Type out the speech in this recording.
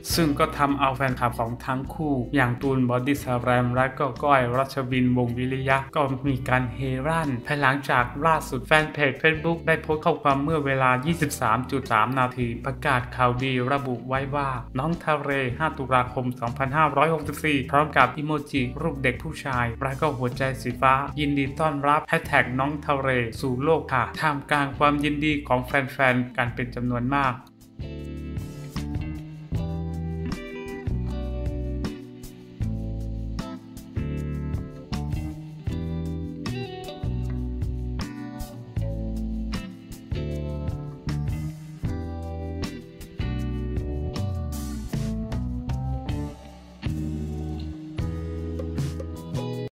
ซึ่งก็ทำเอาแฟนคลับของทั้งคู่อย่างตูนบอดี้สแลมและก็ก้อยรัชวินวงศ์วิริยะก็มีการเฮรั่นภายหลังจากล่าสุดแฟนเพจ Facebook ได้โพสต์ข้อความเมื่อเวลา 23.3 นาทีประกาศข่าวดีระบุไว้ว่าน้องทะเล 5 ตุลาคม 2564 พร้อมกับอีโมจิรูปเด็กผู้ชายและก็หัวใจสีฟ้ายินดีต้อนรับ#น้องทะเลสู่โลกค่ะท่ามกลางความยินดีของแฟนๆกันเป็นจำนวนมาก